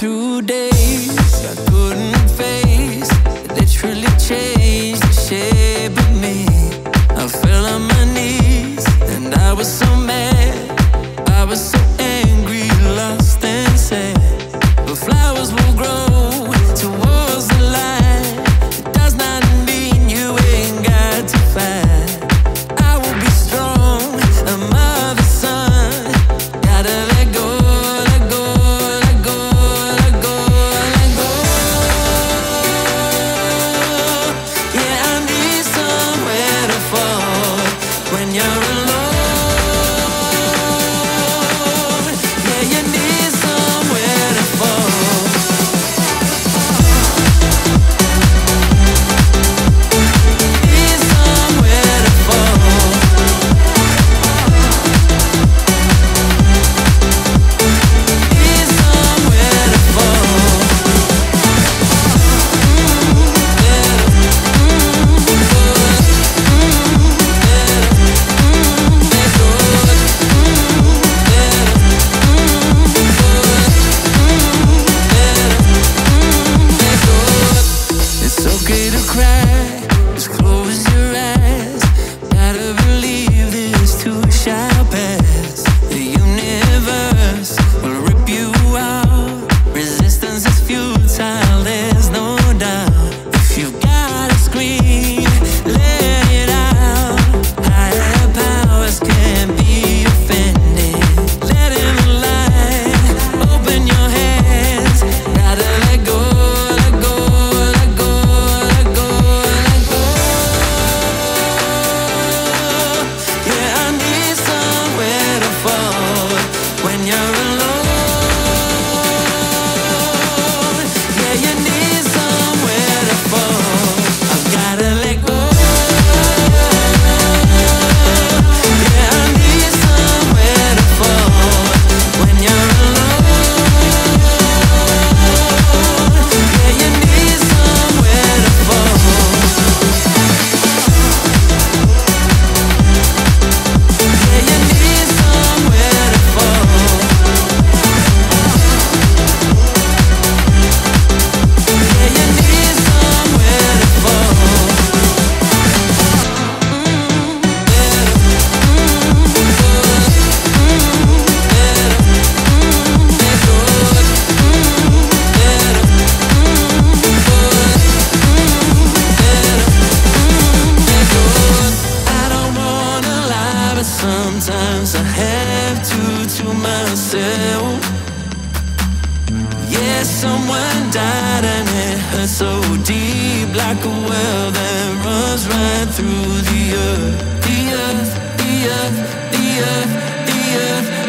through days I couldn't face. Literally changed the shape of me. I fell on my knees and I was so mad. I was so angry, lost and sad. But flowers will grow towards the light. It does not mean you ain't got to fight. I will be strong, a mother's son. Gotta let go, let go, let go, let go, let go. Yeah, I need somewhere to fall when you're alone. Yeah, you need somewhere to fall. Need somewhere to fall. Need somewhere to fall. It's okay to cry, just close your eyes. Gotta believe this too shall pass. The universe will rip you out. Resistance is futile, there's no doubt. If you gotta scream, let it out. Higher powers can't be offended. Let in the light, open your hands. Gotta let go, let go, let go, let go, let go. Yeah, I need somewhere to fall when you're alone. Yeah, you need somewhere to fall. I've gotta let go. Yeah, I need somewhere to fall when you're alone. Yeah, you need somewhere to fall. Yeah, you need somewhere to fall. Yeah, you need somewhere to fall. I don't wanna lie, but sometimes I have to myself. Yeah, someone died and it hurt so deep, like a well that runs right through the earth, the earth, the earth, the earth, the earth.